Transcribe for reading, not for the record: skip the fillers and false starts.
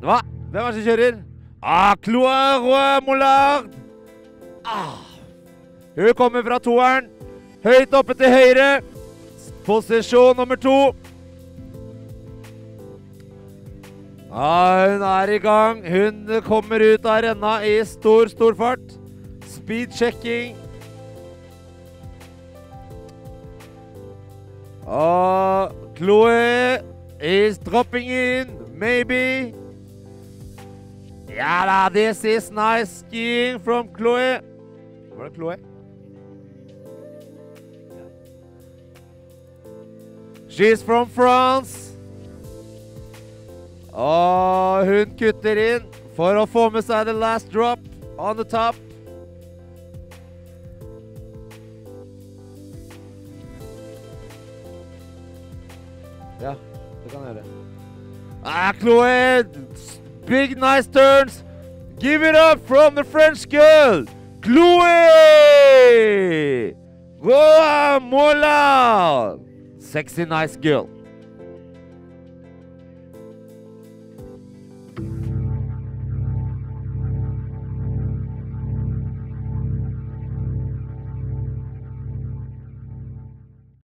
Hva? Hvem er det som kjører? Chloé Mollard. Hun kommer fra toeren. Høyt oppe til høyre. Posisjon nummer 2. Hun er i gang. Hun kommer ut av renna i stor fart. Speed checking. Chloé is dropping in, maybe. Ja da, this is nice skiing from Chloé. Var det Chloé? She's from France. Hun kutter inn for å få med seg the last drop on the top. Ja, det kan jeg gjøre. Chloé, big nice turns. Give it up from the French girl, Chloé Mollard. Sexy nice girl.